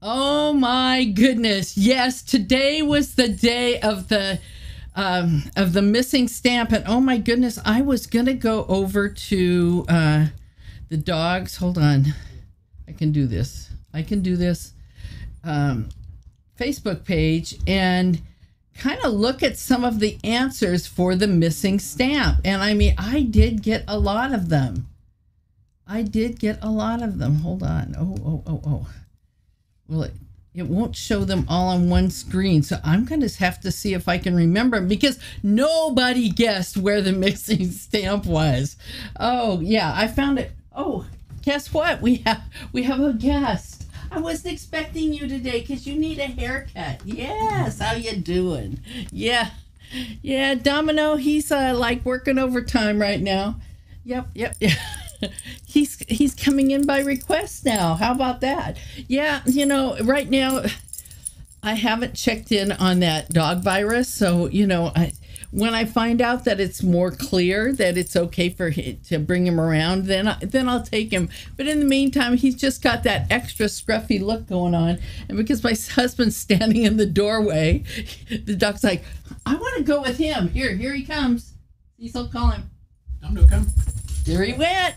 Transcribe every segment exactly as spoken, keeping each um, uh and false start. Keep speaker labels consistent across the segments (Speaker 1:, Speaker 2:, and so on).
Speaker 1: Oh my goodness. Yes, today was the day of the um, of the missing stamp. And oh my goodness, I was going to go over to uh, the dogs. Hold on. I can do this. I can do this. Um, Facebook page and kind of look at some of the answers for the missing stamp. And I mean, I did get a lot of them. I did get a lot of them. Hold on. Oh, oh, oh, oh. Well, it, it won't show them all on one screen, so I'm going to have to see if I can remember them because nobody guessed where the missing stamp was. Oh, yeah, I found it. Oh, guess what? We have we have a guest. I wasn't expecting you today because you need a haircut. Yes, how you doing? Yeah, yeah, Domino, he's uh, like working overtime right now. Yep, yep, yeah. He's he's coming in by request now. How about that? Yeah, you know, right now I haven't checked in on that dog virus, so you know, I, when I find out that it's more clear that it's okay for him to bring him around, then I, then I'll take him. But in the meantime, he's just got that extra scruffy look going on, and because my husband's standing in the doorway, the dog's like, "I want to go with him." Here, here he comes. Cecil, call him.
Speaker 2: Domino, come.
Speaker 1: There he went.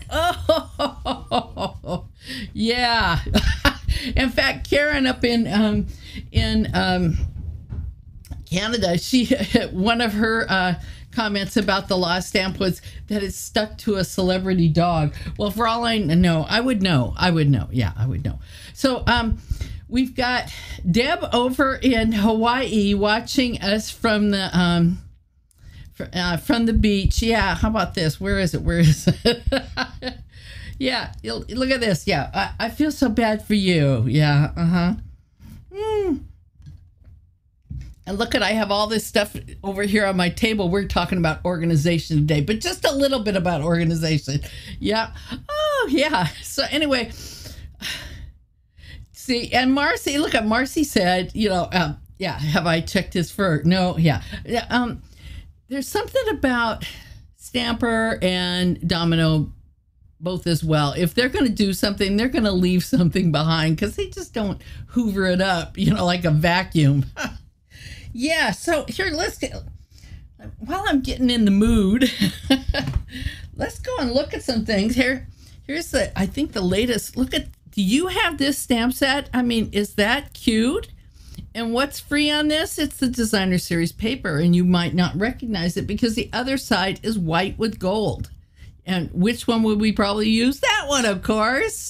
Speaker 1: Oh, yeah. In fact, Karen up in um, in um, Canada, she one of her uh, comments about the lost stamp was that it's stuck to a celebrity dog. Well, for all I know, I would know. I would know. Yeah, I would know. So um, we've got Deb over in Hawaii watching us from the um, Uh, from the beach. Yeah, how about this? Where is it? Where is it? Yeah, look at this. Yeah, I, I feel so bad for you. Yeah, uh-huh. Mm. And look at, I have all this stuff over here on my table. We're talking about organization today, but just a little bit about organization. Yeah. Oh, yeah. So anyway, see, and Marcy, look at Marcy said, you know, um, yeah, have I checked his fur? No, yeah. Yeah, um, there's something about Stamper and Domino both as well. If they're going to do something, they're going to leave something behind because they just don't hoover it up, you know, like a vacuum. Yeah, so here, let's get, while I'm getting in the mood, let's go and look at some things. Here, here's the, I think the latest, look at, do you have this stamp set? I mean, is that cute? And what's free on this? It's the Designer Series paper, and you might not recognize it because the other side is white with gold. And which one would we probably use? That one, of course.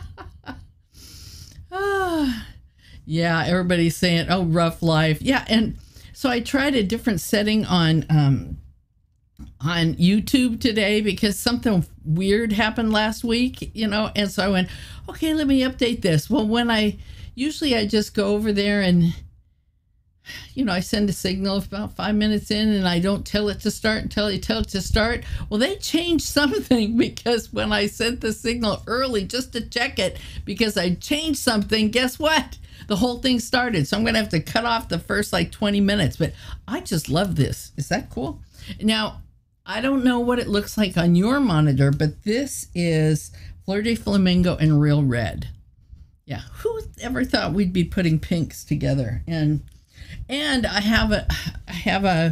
Speaker 1: Ah, yeah, everybody's saying, oh, rough life. Yeah, and so I tried a different setting on um, on YouTube today because something weird happened last week, you know, and so I went, okay, let me update this. Well, when I Usually I just go over there and, you know, I send a signal about five minutes in and I don't tell it to start until I tell it to start. Well, they changed something because when I sent the signal early just to check it because I changed something, guess what? The whole thing started. So I'm going to have to cut off the first like twenty minutes. But I just love this. Is that cool? Now, I don't know what it looks like on your monitor, but this is Fleur de Flamingo in Real Red. Yeah, who ever thought we'd be putting pinks together? And and I have a I have a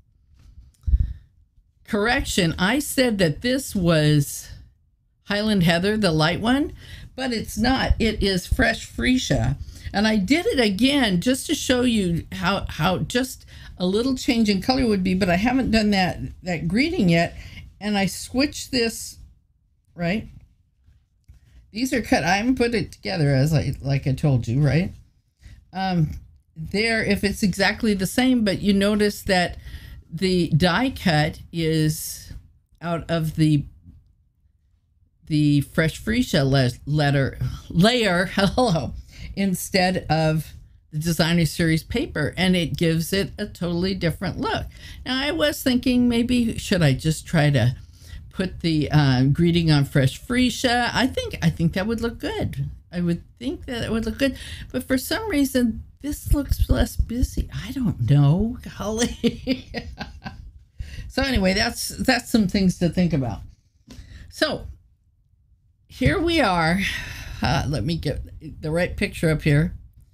Speaker 1: correction. I said that this was Highland Heather, the light one, but it's not. It is Fresh Freesia. And I did it again just to show you how how just a little change in color would be, but I haven't done that that greeting yet. And I switched this, right? These are cut. I haven't put it together as I like I told you, right? Um, there, if it's exactly the same, but you notice that the die cut is out of the the Fresh Freesia le letter layer, hello, instead of the Designer Series paper, and it gives it a totally different look. Now, I was thinking maybe should I just try to put the uh, greeting on Fresh Freesia. I think I think that would look good. I would think that it would look good. But for some reason, this looks less busy. I don't know. Golly. So anyway, that's that's some things to think about. So here we are. Uh, let me get the right picture up here.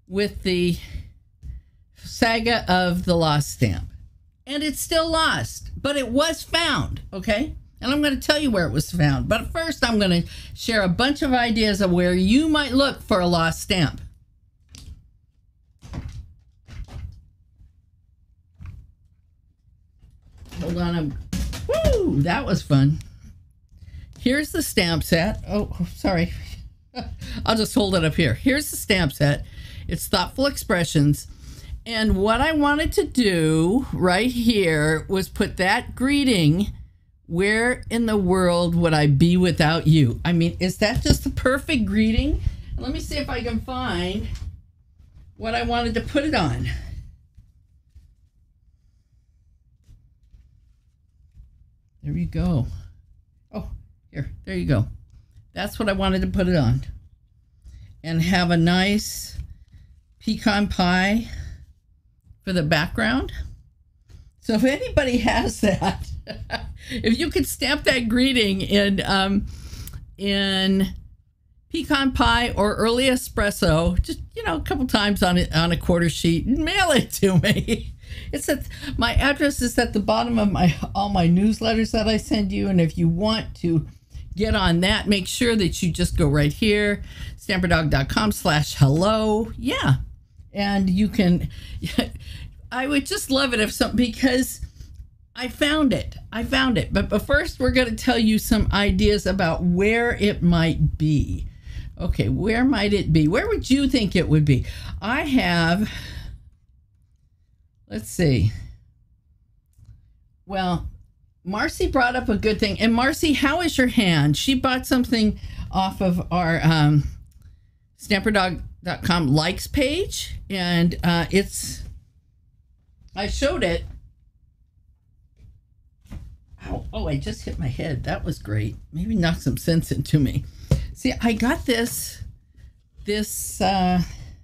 Speaker 1: with the saga of the lost stamp. And it's still lost, but it was found, okay? And I'm going to tell you where it was found. But first, I'm going to share a bunch of ideas of where you might look for a lost stamp. Hold on. I'm, woo, that was fun. Here's the stamp set. Oh, sorry. I'll just hold it up here. Here's the stamp set. It's Thoughtful Expressions. And what I wanted to do right here was put that greeting, where in the world would I be without you? I mean, is that just the perfect greeting? Let me see if I can find what I wanted to put it on. There you go. Oh, here, there you go. That's what I wanted to put it on. And have a nice pecan pie for the background. So if anybody has that, if you could stamp that greeting in um, in pecan pie or early espresso, just, you know, a couple times on it on a quarter sheet, and mail it to me. It's at my address is at the bottom of my all my newsletters that I send you, and if you want to get on that, make sure that you just go right here, stamperdog.com slash hello. Yeah. And you can, I would just love it if some, because I found it. I found it. But, but first, we're going to tell you some ideas about where it might be. Okay, where might it be? Where would you think it would be? I have, let's see. Well, Marcy brought up a good thing. And Marcy, how is your hand? She bought something off of our um, stamperdog dot com likes page. And uh, it's, I showed it. Ow, oh, I just hit my head. That was great. Maybe knock some sense into me. See, I got this, this, uh,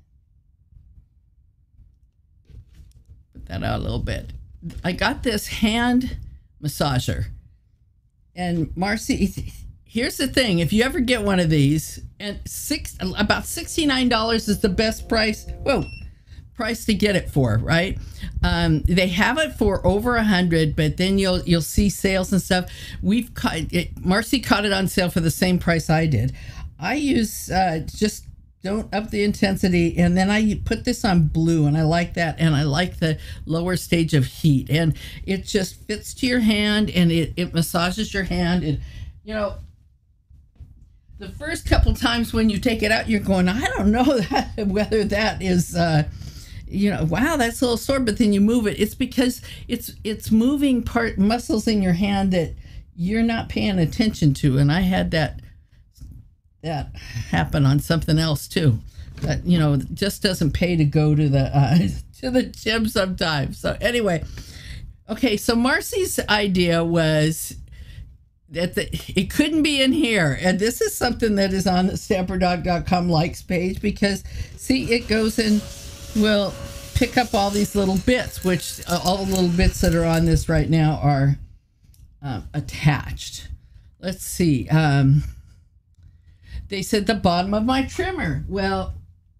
Speaker 1: put that out a little bit. I got this hand massager. And Marcy, here's the thing. If you ever get one of these, and six about sixty-nine dollars is the best price. Whoa, price to get it for, right? Um, they have it for over a hundred, but then you'll you'll see sales and stuff. We've caught it, Marcy caught it on sale for the same price I did. I use uh, just don't up the intensity, and then I put this on blue, and I like that, and I like the lower stage of heat, and it just fits to your hand, and it, it massages your hand. And you know, the first couple times when you take it out, you're going, I don't know that, whether that is uh you know, wow, that's a little sore, but then you move it. It's because it's it's moving part muscles in your hand that you're not paying attention to. And I had that that happen on something else too. That, you know, it just doesn't pay to go to the uh, to the gym sometimes. So anyway, okay. So Marcy's idea was that the, it couldn't be in here, and this is something that is on the stamperdog dot com likes page, because see, it goes in. We'll pick up all these little bits, which uh, all the little bits that are on this right now are um, attached. Let's see. Um, they said the bottom of my trimmer. Well,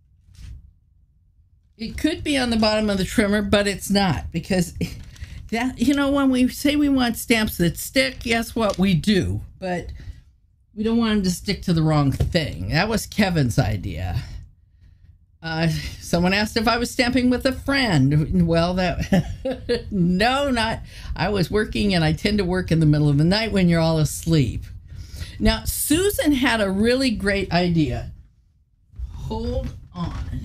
Speaker 1: it could be on the bottom of the trimmer, but it's not, because that, you know, when we say we want stamps that stick, guess what? We do, but we don't want them to stick to the wrong thing. That was Kevin's idea. Uh, someone asked if I was stamping with a friend. Well, that, no, not, I was working, and I tend to work in the middle of the night when you're all asleep. Now, Susan had a really great idea. Hold on.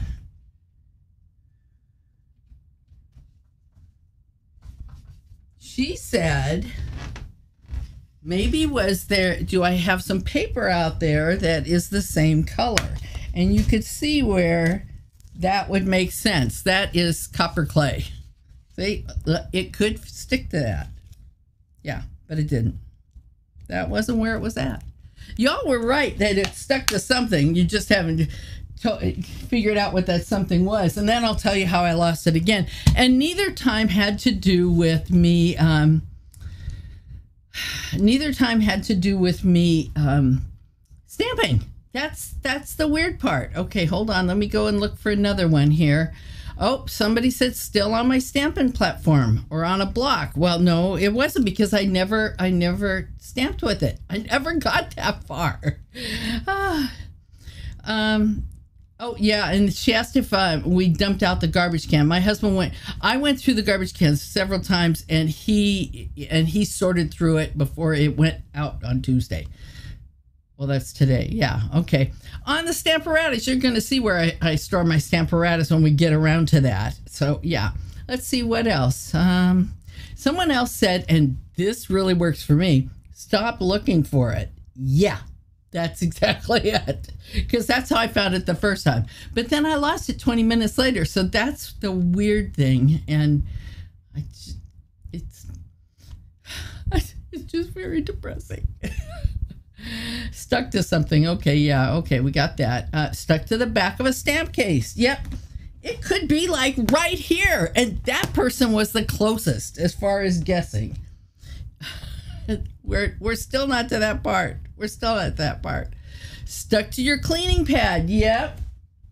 Speaker 1: She said, maybe was there, do I have some paper out there that is the same color? And you could see where that would make sense. That is copper clay. See, it could stick to that. Yeah, but it didn't. That wasn't where it was at. Y'all were right that it stuck to something. You just haven't figured out what that something was. And then I'll tell you how I lost it again. And neither time had to do with me. Um, neither time had to do with me um, stamping. That's that's the weird part. Okay, hold on. Let me go and look for another one here. Oh, somebody said still on my Stampin' platform or on a block. Well, no, it wasn't because I never I never stamped with it. I never got that far. Ah. Um oh yeah, and she asked if uh, we dumped out the garbage can. My husband went I went through the garbage cans several times, and he and he sorted through it before it went out on Tuesday. Well, that's today. Yeah. Okay. On the Stamparatus, you're going to see where I, I store my Stamparatus when we get around to that. So, yeah. Let's see what else. Um, someone else said, and this really works for me, stop looking for it. Yeah, that's exactly it. Because that's how I found it the first time. But then I lost it twenty minutes later. So that's the weird thing. And I just, it's, it's just very depressing. Stuck to something. Okay, yeah, okay, we got that. Uh, stuck to the back of a stamp case. Yep. It could be like right here. And that person was the closest as far as guessing. We're, we're still not to that part. We're still at that part. Stuck to your cleaning pad. Yep.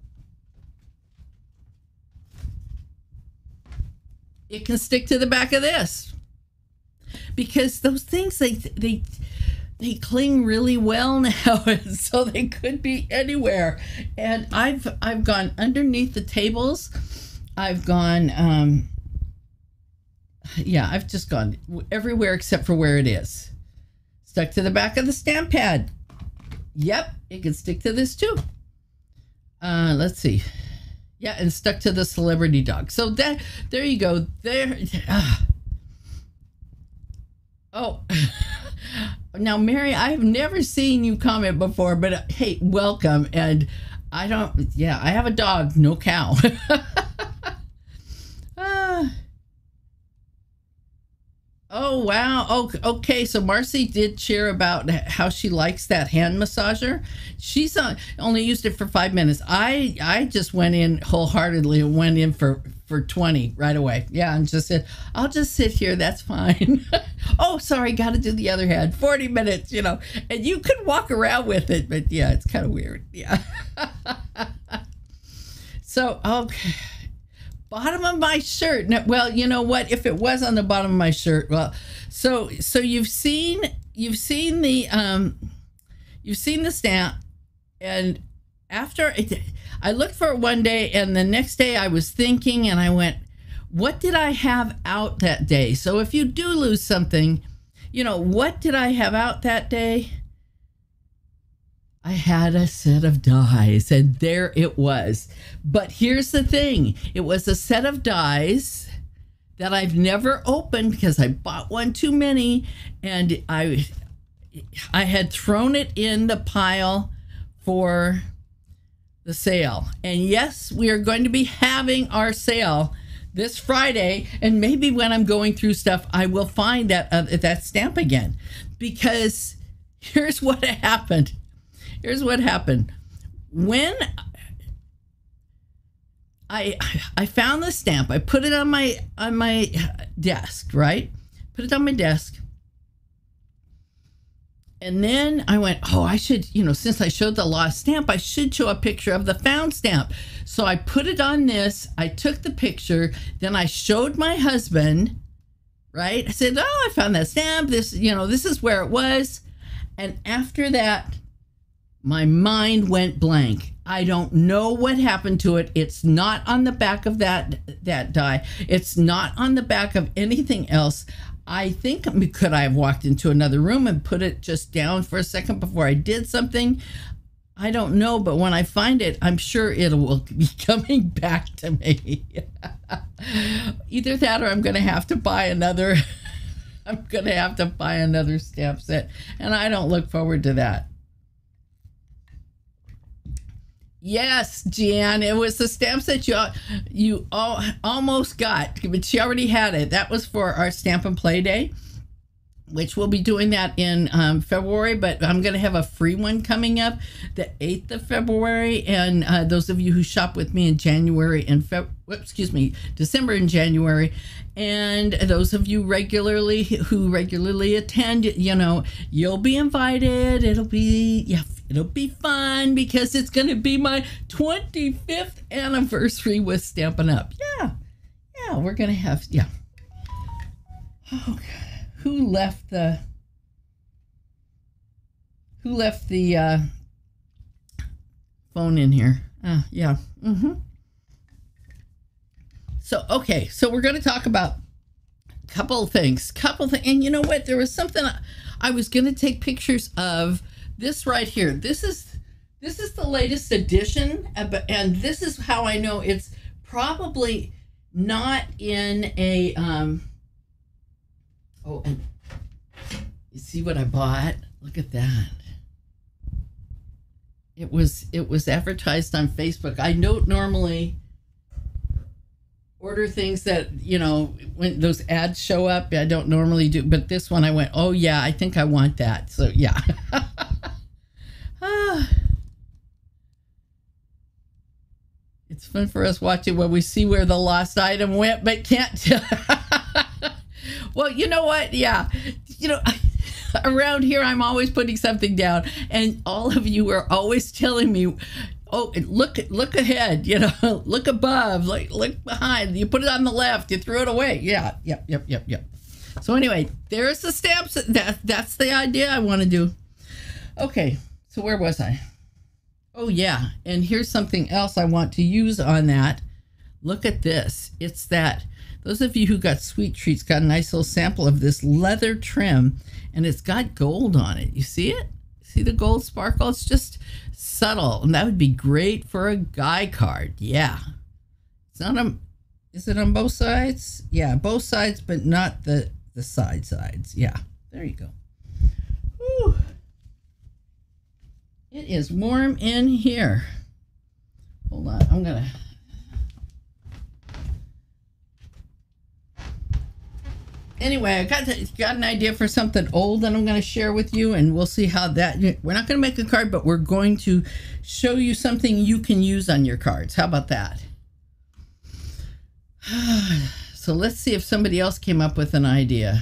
Speaker 1: It can stick to the back of this. Because those things, they... they They cling really well now, and so they could be anywhere. And I've I've gone underneath the tables. I've gone, um, yeah, I've just gone everywhere except for where it is. Stuck to the back of the stamp pad. Yep, it can stick to this too. Uh, let's see. Yeah, and stuck to the celebrity dog. So that there you go. There. Uh, oh. Now, Mary, I've never seen you comment before, but uh, hey, welcome. And I don't, yeah, I have a dog, no cow. uh, oh, wow. Oh, okay. So Marcy did share about how she likes that hand massager. She's uh, only used it for five minutes. I, I just went in wholeheartedly and went in for, for twenty right away. Yeah, and just said, I'll just sit here. That's fine. Oh, sorry, got to do the other hand. forty minutes, you know, and you could walk around with it, but yeah, it's kind of weird. Yeah. So, okay. Bottom of my shirt. Now, well, you know what? If it was on the bottom of my shirt, well, so so you've seen you've seen the um you've seen the stamp, and after it, I looked for it one day, and the next day I was thinking, and I went, what did I have out that day? So if you do lose something, you know, what did I have out that day? I had a set of dies, and there it was. But here's the thing. It was a set of dies that I've never opened because I bought one too many, and I, I had thrown it in the pile for the sale. And yes, we are going to be having our sale this Friday, and maybe when I'm going through stuff, I will find that uh, that stamp again, because here's what happened. Here's what happened. When I I found the stamp, I put it on my on my desk, right? Put it on my desk. And then I went, oh, I should, you know, since I showed the lost stamp, I should show a picture of the found stamp. So I put it on this. I took the picture. Then I showed my husband, right? I said, oh, I found that stamp. This, you know, this is where it was. And after that, my mind went blank. I don't know what happened to it. It's not on the back of that, that die. It's not on the back of anything else. I think, could I have walked into another room and put it just down for a second before I did something? I don't know, but when I find it, I'm sure it will be coming back to me. Either that, or I'm going to have to buy another. I'm going to have to buy another stamp set, and I don't look forward to that. Yes, Jan, it was the stamp set you you all, almost got, but she already had it. That was for our Stamp and Play Day, which we'll be doing that in um, February, but I'm going to have a free one coming up the eighth of February, and uh, those of you who shop with me in January and Feb excuse me, December and January, and those of you regularly who regularly attend, you know, you'll be invited. It'll be, yeah, It'll be fun because it's going to be my twenty-fifth anniversary with Stampin' Up. Yeah, yeah, we're going to have, yeah. Oh, who left the, who left the uh, phone in here? Uh, yeah, mm-hmm. So, okay, so we're going to talk about a couple of things, couple things, and you know what? There was something I, I was going to take pictures of. This right here. This is this is the latest edition, and this is how I know it's probably not in a. Um, oh, and you see what I bought? Look at that. It was it was advertised on Facebook. I don't normally order things that, you know, when those ads show up, I don't normally do, but this one I went, oh yeah, I think I want that. So yeah. ah. It's fun for us watching when we see where the lost item went, but can't tell. Well, you know what? Yeah. You know, around here, I'm always putting something down, and all of you are always telling me, oh, look, look ahead, you know, look above, like, look behind. You put it on the left, you threw it away. Yeah, yep, yep, yep, yep. So anyway, there's the stamps. That, that's the idea I want to do. Okay, so where was I? Oh, yeah, and here's something else I want to use on that. Look at this. It's that, those of you who got Sweet Treats got a nice little sample of this leather trim, and it's got gold on it. You see it? See the gold sparkle? It's just subtle, and that would be great for a guy card. Yeah, it's not on, is it on both sides? Yeah, both sides, but not the the side sides. Yeah, there you go. Whew. It is warm in here. Hold on, I'm gonna anyway, I got the, got an idea for something old that I'm going to share with you, and we'll see how that, we're not going to make a card, but we're going to show you something you can use on your cards. How about that? So let's see if somebody else came up with an idea.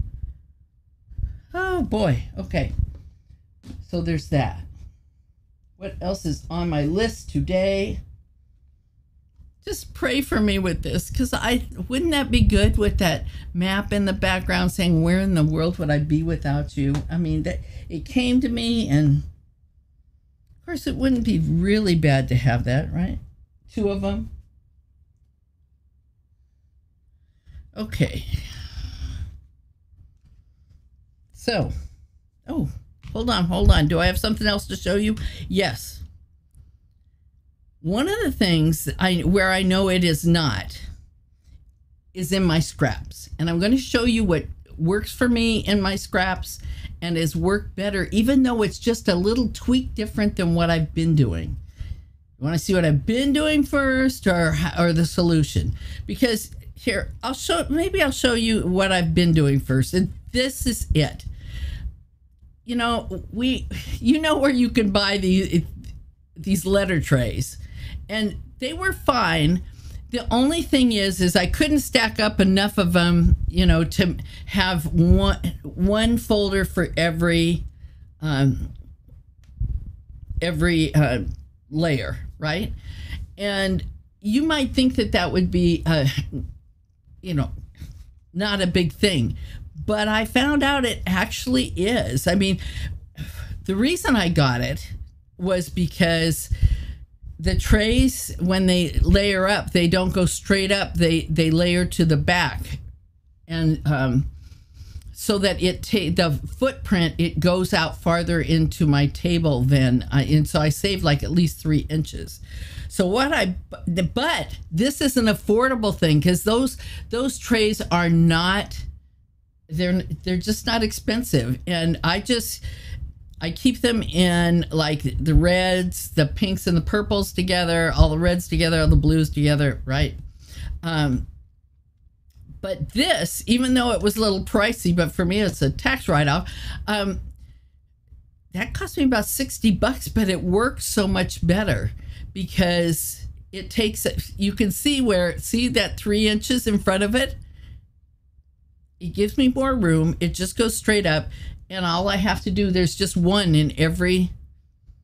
Speaker 1: Oh boy. Okay. So there's that. What else is on my list today? Just pray for me with this, because I wouldn't that be good with that map in the background saying, where in the world would I be without you? I mean, that it came to me, and of course it wouldn't be really bad to have that, right? Two of them. Okay. So, oh, hold on, hold on. Do I have something else to show you? Yes. One of the things I where I know it is not is in my scraps. And I'm going to show you what works for me in my scraps and has worked better, even though it's just a little tweak different than what I've been doing. You want to see what I've been doing first, or, or the solution? Because here, I'll show, maybe I'll show you what I've been doing first. And this is it. You know, we, you know where you can buy these, these letter trays. And they were fine. The only thing is, is I couldn't stack up enough of them, you know, to have one one folder for every um, every uh, layer, right? And you might think that that would be, uh, you know, not a big thing, but I found out it actually is. I mean, the reason I got it was because the trays, when they layer up, they don't go straight up. They they layer to the back, and um, so that it ta the footprint it goes out farther into my table than I, and so I saved like at least three inches. So what I but this is an affordable thing, because those those trays are not they're they're just not expensive, and I just. I keep them in like the reds, the pinks, and the purples together, all the reds together, all the blues together, right? Um, but this, even though it was a little pricey, but for me it's a tax write-off, um, that cost me about sixty bucks, but it works so much better because it takes, you can see where, see that three inches in front of it? It gives me more room. It just goes straight up. And all I have to do, there's just one in every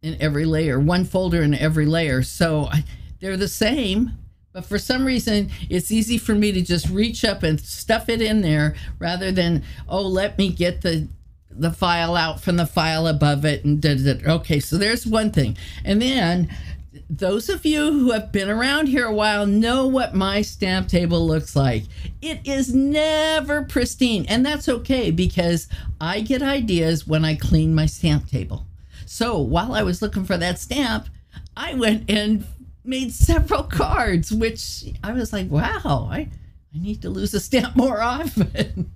Speaker 1: in every layer, one folder in every layer. So I, they're the same, but for some reason, it's easy for me to just reach up and stuff it in there rather than, oh, let me get the the file out from the file above it. And da, da, da. Okay, so there's one thing. And then those of you who have been around here a while know what my stamp table looks like. It is never pristine, and that's okay because I get ideas when I clean my stamp table. So while I was looking for that stamp, I went and made several cards, which I was like, wow, I, I need to lose a stamp more often.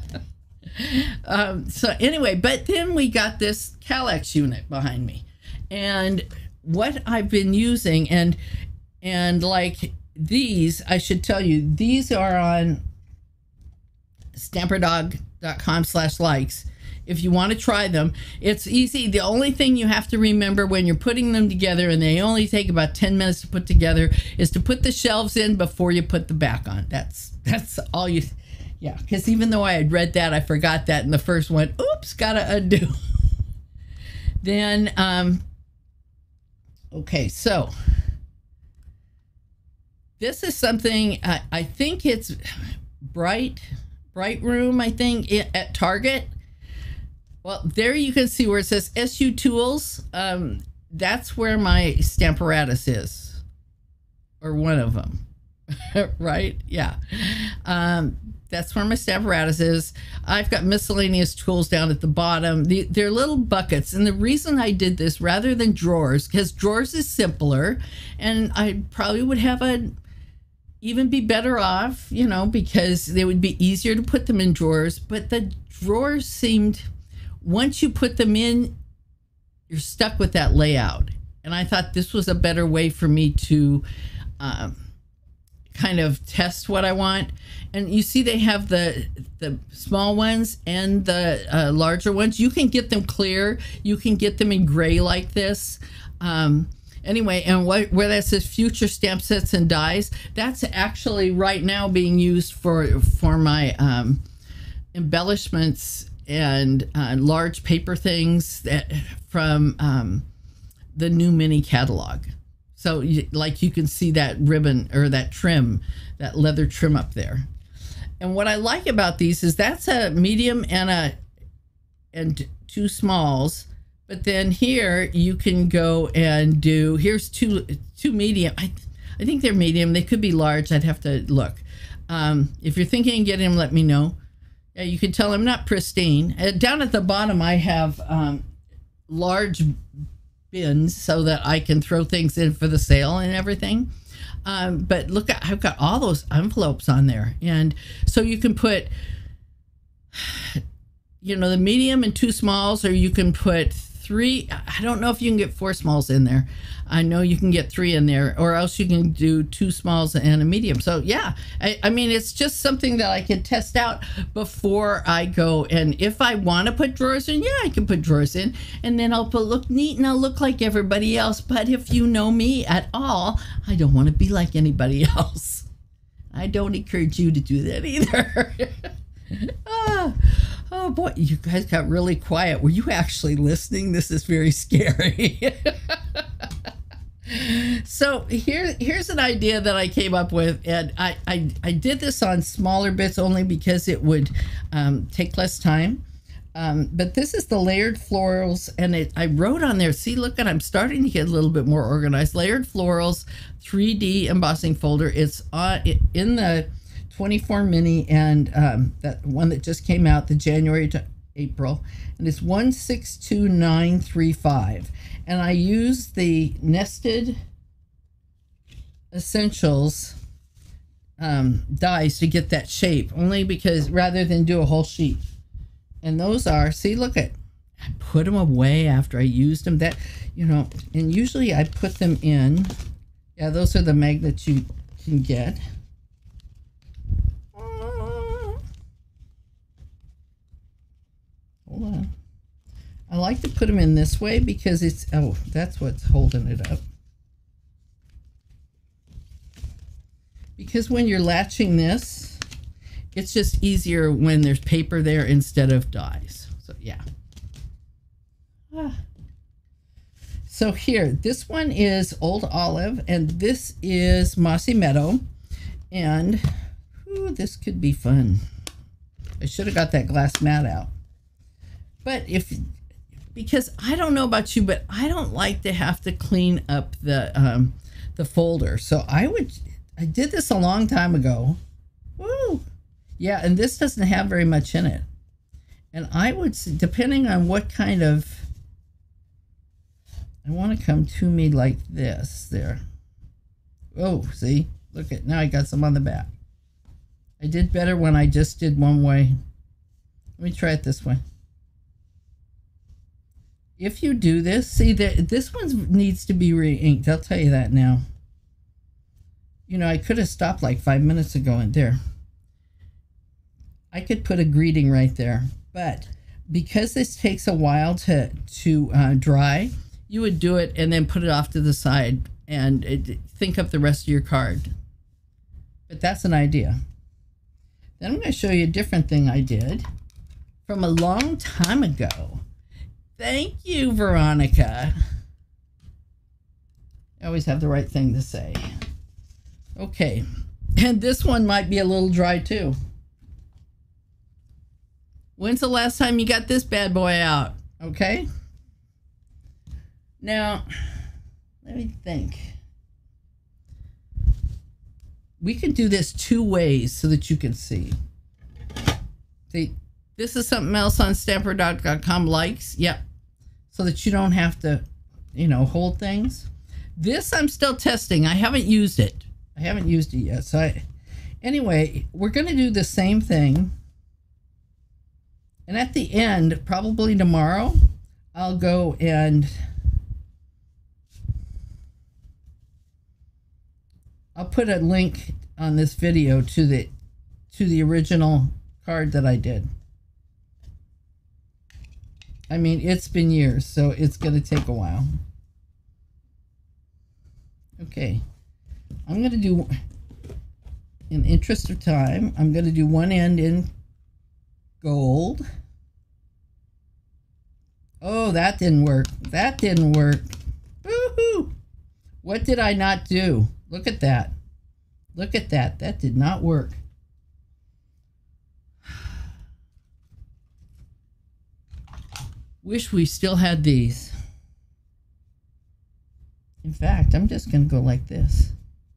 Speaker 1: um, so anyway, but then we got this Kallax unit behind me. And what I've been using, and and like these, I should tell you, these are on stamperdog dot com slash likes. If you want to try them, it's easy. The only thing you have to remember when you're putting them together, and they only take about ten minutes to put together, is to put the shelves in before you put the back on. That's that's all you, yeah, because even though I had read that, I forgot that in the first one. Oops, gotta undo. Then, um, okay, so this is something, I, I think it's Bright, Bright Room, I think, at Target. Well, there you can see where it says S U Tools. Um, that's where my Stamparatus is, or one of them, right? Yeah. Um, that's where my Stamparatus is. I've got miscellaneous tools down at the bottom. The, they're little buckets. And the reason I did this rather than drawers, because drawers is simpler, and I probably would have a even be better off, you know, because they would be easier to put them in drawers. But the drawers seemed, once you put them in, you're stuck with that layout. And I thought this was a better way for me to um, kind of test what I want. And you see they have the the small ones and the uh, larger ones. You can get them clear. You can get them in gray like this. Um, anyway, and what, where that says future stamp sets and dies, that's actually right now being used for, for my um, embellishments and uh, large paper things that from um, the new mini catalog. So you, like you can see that ribbon or that trim, that leather trim up there. And what I like about these is that's a medium and a and two smalls. But then here you can go and do, here's two two medium. I, I think they're medium. They could be large. I'd have to look. Um, if you're thinking of getting them, let me know. Yeah, you can tell I'm not pristine. Uh, down at the bottom, I have um, large bins so that I can throw things in for the sale and everything. Um, but look, I've got all those envelopes on there. And so you can put, you know, the medium and two smalls, or you can put three. I don't know if you can get four smalls in there. I know you can get three in there, or else you can do two smalls and a medium. So yeah, I, I mean, it's just something that I can test out before I go. And if I want to put drawers in, yeah, I can put drawers in, and then I'll put, look neat and I'll look like everybody else. But if you know me at all, I don't want to be like anybody else. I don't encourage you to do that either. ah, oh boy, you guys got really quiet. Were you actually listening? This is very scary. So here, here's an idea that I came up with, and I, I, I did this on smaller bits only because it would um, take less time. Um, but this is the layered florals, and it, I wrote on there, see, look at, I'm starting to get a little bit more organized. Layered florals, three D embossing folder. It's on, in the twenty-four mini, and um, that one that just came out, the January to April, and it's one six two nine three five. And I use the Nested Essentials um, dies to get that shape, only because rather than do a whole sheet. And those are, see, look at, I put them away after I used them. That, you know, and usually I put them in. Yeah, those are the magnets you can get. Hold on. I like to put them in this way because it's, oh, that's what's holding it up. Because when you're latching this, it's just easier when there's paper there instead of dies. So yeah. Ah. So here, this one is Old Olive, and this is Mossy Meadow. And ooh, this could be fun. I should have got that glass mat out. But if, because I don't know about you, but I don't like to have to clean up the um, the folder. So I would, I did this a long time ago. Woo! Yeah, and this doesn't have very much in it. And I would, depending on what kind of, I want to come to me like this there. Oh, see? Look at, now I got some on the back. I did better when I just did one way. Let me try it this way. If you do this, see that this one needs to be re-inked. I'll tell you that now. You know, I could have stopped like five minutes ago and there. I could put a greeting right there, but because this takes a while to to uh, dry, you would do it and then put it off to the side and it, think up the rest of your card. But that's an idea. Then I'm going to show you a different thing I did from a long time ago. Thank you, Veronica. I always have the right thing to say. Okay, and this one might be a little dry too. When's the last time you got this bad boy out? Okay. Now, let me think. We can do this two ways so that you can see. See, this is something else on stamper dot com likes. Yep. So that you don't have to, you know, hold things. This I'm still testing. I haven't used it. I haven't used it yet. So I, anyway, we're going to do the same thing. And at the end, probably tomorrow, I'll go and I'll put a link on this video to the to the original card that I did. I mean, it's been years, so it's going to take a while. Okay. I'm going to do, in interest of time, I'm going to do one end in gold. Oh, that didn't work. That didn't work. Woohoo! What did I not do? Look at that. Look at that. That did not work. Wish we still had these. In fact, I'm just going to go like this.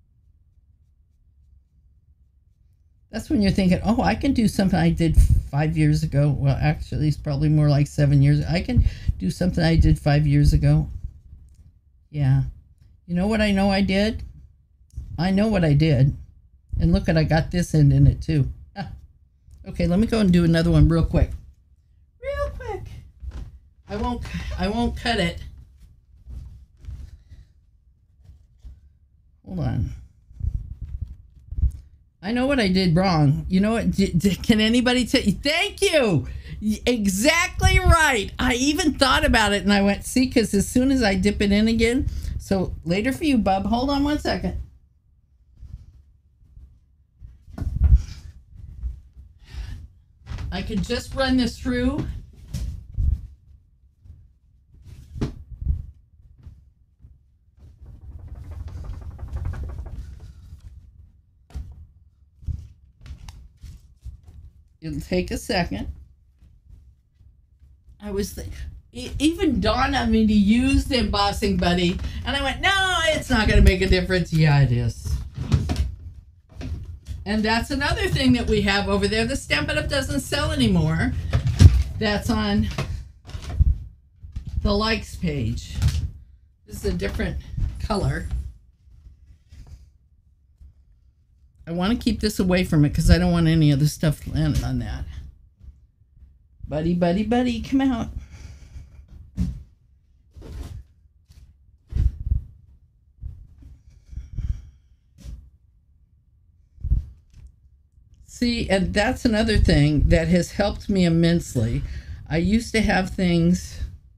Speaker 1: That's when you're thinking, oh, I can do something I did five years ago. Well, actually, it's probably more like seven years. I can do something I did five years ago. Yeah. You know what I know I did? I know what I did. And look at, I got this end in it too. Ah. Okay, let me go and do another one real quick. Real quick. I won't, I won't cut it. Hold on. I know what I did wrong. You know what? D d can anybody tell you? Thank you. Exactly right. I even thought about it and I went, see, because as soon as I dip it in again. So later for you, bub. Hold on one second. I can just run this through. It'll take a second. I was th it even dawned on me to use the embossing buddy, and I went, no, it's not going to make a difference. Yeah, it is. And that's another thing that we have over there. The Stampin' Up doesn't sell anymore. That's on the likes page. This is a different color. I want to keep this away from it because I don't want any other stuff landing on that. Buddy, buddy, buddy, come out. See, and that's another thing that has helped me immensely. I used to have things...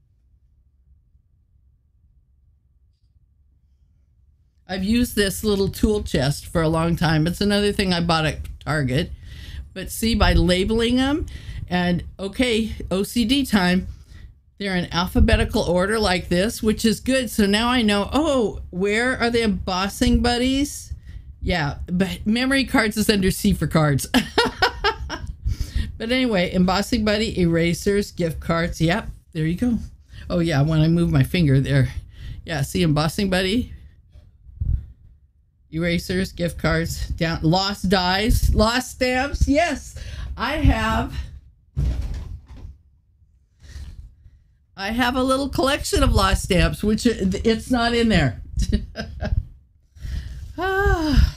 Speaker 1: I've used this little tool chest for a long time. It's another thing I bought at Target. But see, by labeling them, and okay, O C D time, They're in alphabetical order like this, which is good. So now I know, oh, where are the embossing buddies? Yeah, but memory cards is under C for cards. But anyway, embossing buddy, erasers, gift cards. Yep, there you go. Oh yeah, when I move my finger there. Yeah, see embossing buddy, erasers, gift cards, down, lost dies, lost stamps. Yes, I have. I have a little collection of lost stamps, which it's not in there. Ah.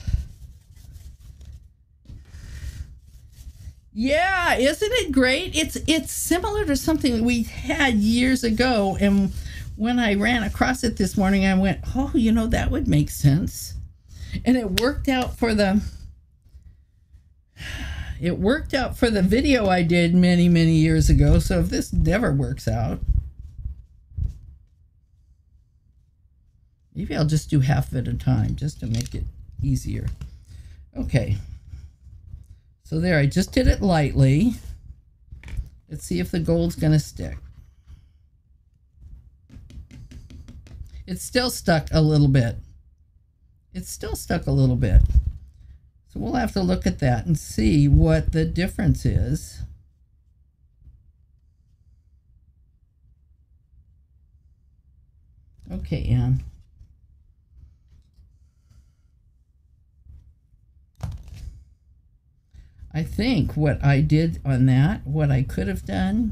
Speaker 1: Yeah, isn't it great? It's it's similar to something we had years ago, and when I ran across it this morning, I went, oh, you know, that would make sense. And it worked out for the it worked out for the video I did many, many years ago. So if this never works out, maybe I'll just do half at a time just to make it easier. Okay. So there, I just did it lightly. Let's see if the gold's going to stick. It's still stuck a little bit. It's still stuck a little bit. So we'll have to look at that and see what the difference is. Okay, Anne. I think what I did on that, what I could have done,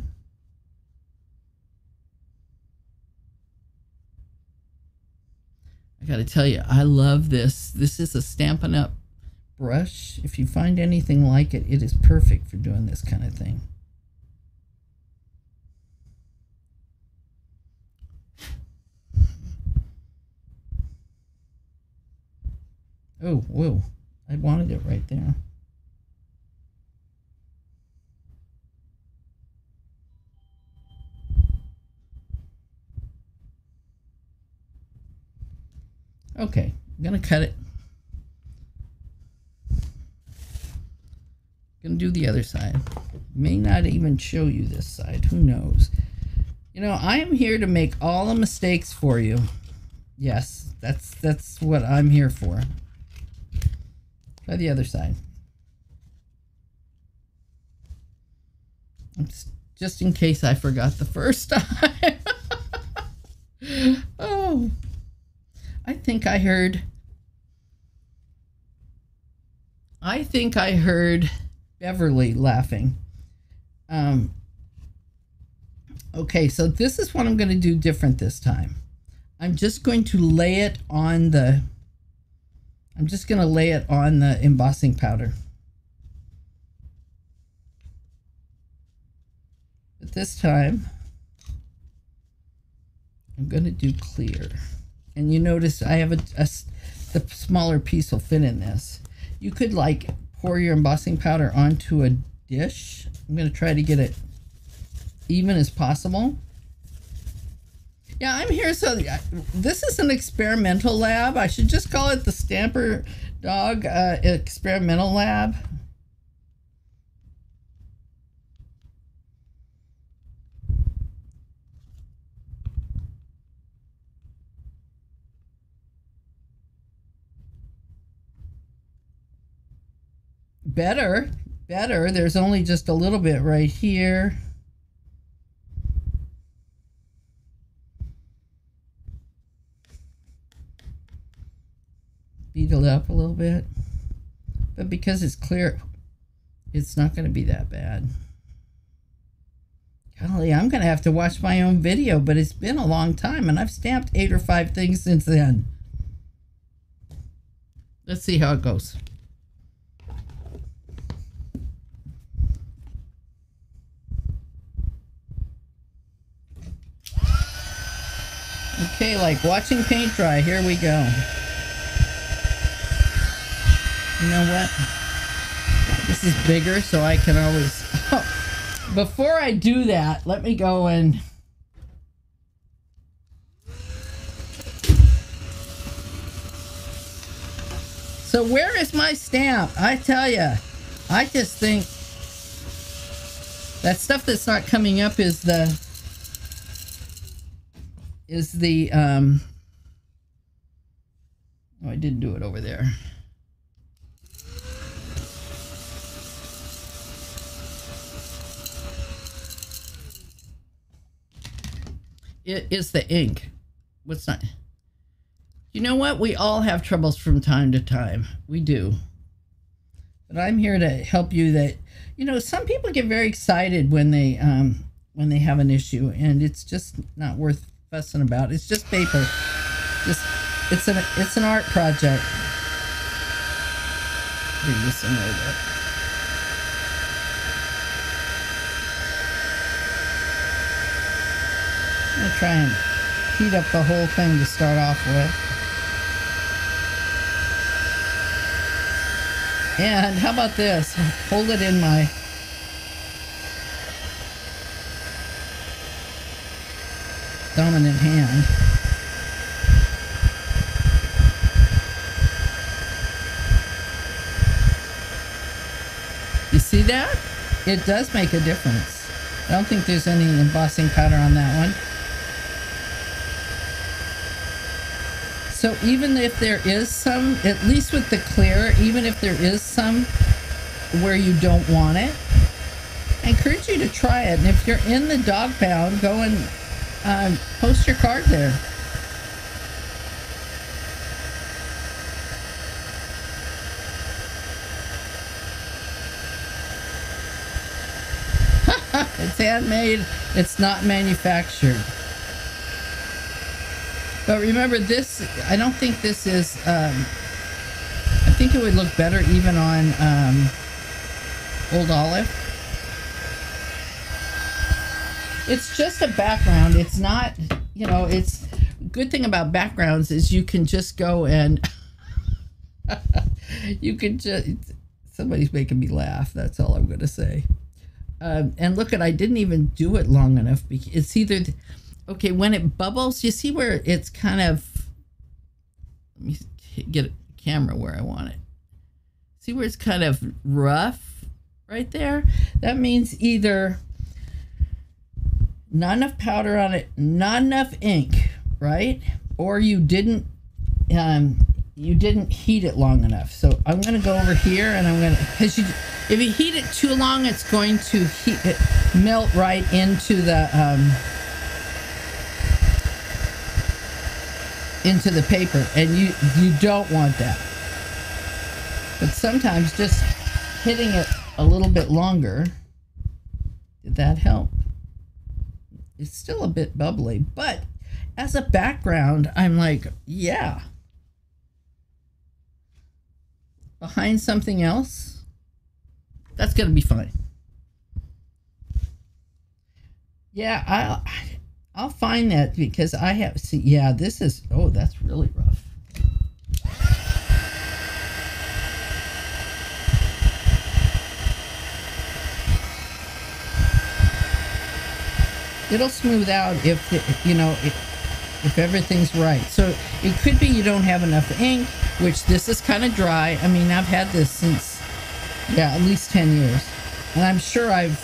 Speaker 1: I got to tell you, I love this. This is a Stampin' Up brush. If you find anything like it, it is perfect for doing this kind of thing. Oh, whoa. I wanted it right there. Okay, I'm gonna cut it. Gonna do the other side. May not even show you this side. Who knows? You know, I am here to make all the mistakes for you. Yes, that's that's what I'm here for. Try the other side. Just, just in case I forgot the first time. Oh. I think I heard, I think I heard Beverly laughing. Um, okay, so this is what I'm going to do different this time. I'm just going to lay it on the, I'm just going to lay it on the embossing powder. But this time, I'm going to do clear. And you notice I have a, a the smaller piece will fit in this. You could like pour your embossing powder onto a dish. I'm going to try to get it even as possible. Yeah, I'm here. So this is an experimental lab. I should just call it the Stamper Dog uh, Experimental Lab. Better, better. There's only just a little bit right here. Beat it up a little bit. But because it's clear, it's not going to be that bad. Golly, I'm going to have to watch my own video, but it's been a long time, and I've stamped eight or five things since then. Let's see how it goes. Okay, like watching paint dry. Here we go. You know what? This is bigger, so I can always... Oh, before I do that, let me go and... So where is my stamp? I tell you, I just think that stuff that's not coming up is the... is the, um, oh, I didn't do it over there. It is the ink. What's not? You know what? We all have troubles from time to time. We do. But I'm here to help you that, you know, some people get very excited when they, um, when they have an issue, and it's just not worth fussing about. It's just paper. Just, it's an, it's an art project. Bring this in a little bit. I'm going to try and heat up the whole thing to start off with. And how about this? Hold it in my dominant hand. You see that? It does make a difference. I don't think there's any embossing powder on that one. So even if there is some, at least with the clear, even if there is some where you don't want it, I encourage you to try it. And if you're in the dog pound, go and um, post your card there. It's handmade. It's not manufactured. But remember this, I don't think this is, um, I think it would look better even on um, Old Olive. It's just a background. It's not, you know, it's, good thing about backgrounds is you can just go and, you can just, somebody's making me laugh. That's all I'm going to say. Um, and look at, I didn't even do it long enough. It's either... Okay, when it bubbles, you see where it's kind of, let me get a camera where I want it. See where it's kind of rough right there? That means either not enough powder on it, not enough ink, right? Or you didn't, um, you didn't heat it long enough. So I'm going to go over here and I'm going to, because you, if you heat it too long, it's going to heat it, melt right into the, um, into the paper, and you you don't want that. But sometimes just hitting it a little bit longer, did that help? It's still a bit bubbly, but as a background, I'm like, yeah. Behind something else, that's gonna be fine. Yeah, I'll I'll find that because I have, see, yeah, this is, oh, that's really rough. It'll smooth out if, you know, if, if everything's right. So it could be you don't have enough ink, which this is kind of dry. I mean, I've had this since, yeah, at least ten years. And I'm sure I've,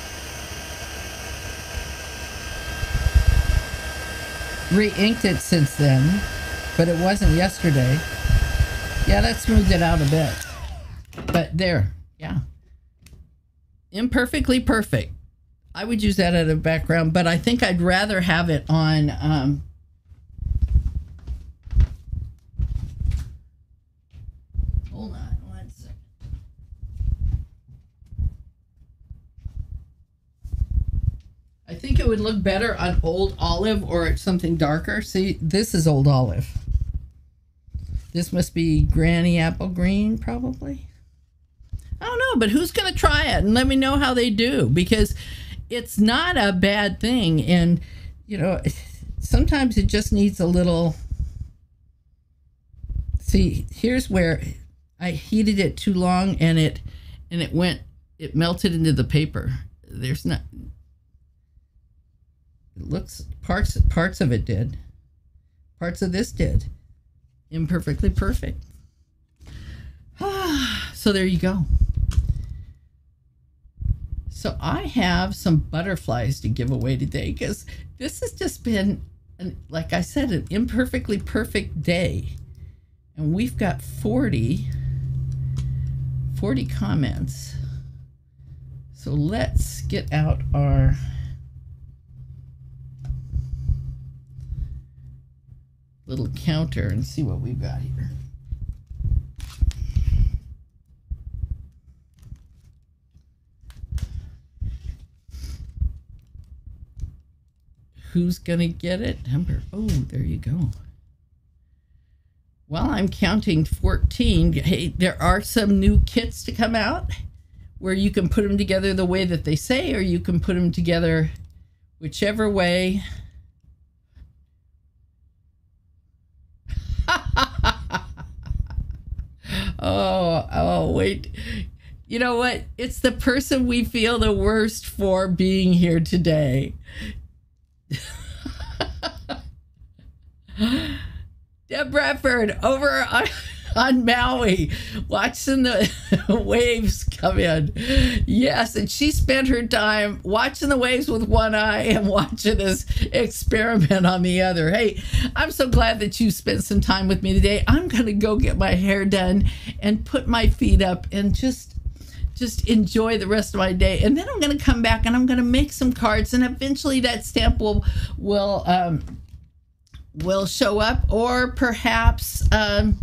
Speaker 1: re-inked it since then, but it wasn't yesterday. Yeah, that smoothed it out a bit. But there, yeah. Imperfectly perfect. I would use that as a background, but I think I'd rather have it on, um, hold on one second. I think it would look better on Old Olive or something darker. See, this is Old Olive. This must be Granny Apple Green, probably. I don't know, but who's going to try it and let me know how they do? Because it's not a bad thing. And, you know, sometimes it just needs a little... See, here's where I heated it too long and it and it went, it melted into the paper. There's not... It looks, parts parts of it did. Parts of this did. Imperfectly perfect. So there you go. So I have some butterflies to give away today because this has just been an, like I said, an imperfectly perfect day. And we've got forty, forty comments. So let's get out our little counter and see what we've got here. Who's gonna get it? Number, oh, there you go. While I'm counting fourteen, hey, there are some new kits to come out where you can put them together the way that they say, or you can put them together whichever way. oh, oh, wait. You know what? It's the person we feel the worst for being here today. Deb Bradford over on, on Maui, watching the waves come in. Yes, and she spent her time watching the waves with one eye and watching us experiment on the other. Hey, I'm so glad that you spent some time with me today. I'm going to go get my hair done and put my feet up and just just enjoy the rest of my day. And then I'm going to come back and I'm going to make some cards, and eventually that stamp will will um will show up, or perhaps um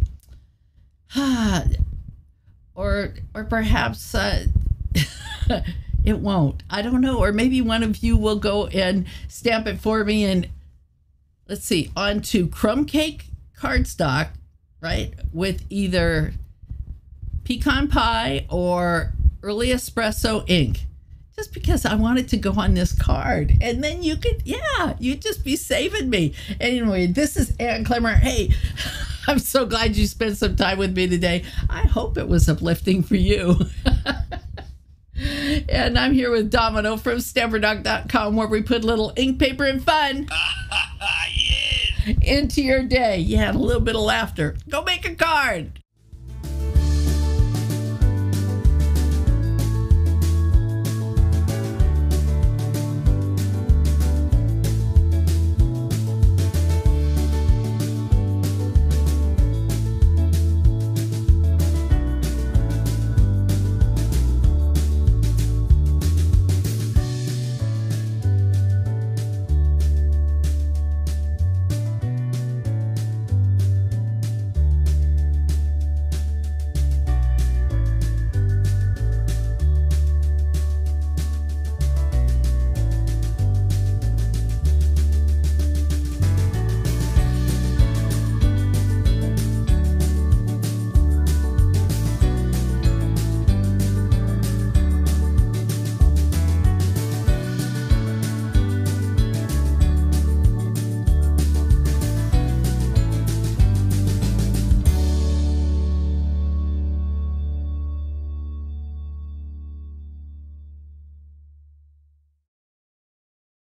Speaker 1: or or perhaps uh it won't. I don't know. Or maybe one of you will go and stamp it for me. And let's see, onto crumb cake cardstock, right, with either pecan pie or early espresso ink, just because I want it to go on this card. And then you could, yeah, you'd just be saving me. Anyway, this is Ann Clemmer. Hey, I'm so glad you spent some time with me today. I hope it was uplifting for you. And I'm here with Domino from Stamper Doc dot com, where we put a little ink, paper, and fun
Speaker 2: yes.
Speaker 1: into your day. Yeah, and a little bit of laughter. Go make a card.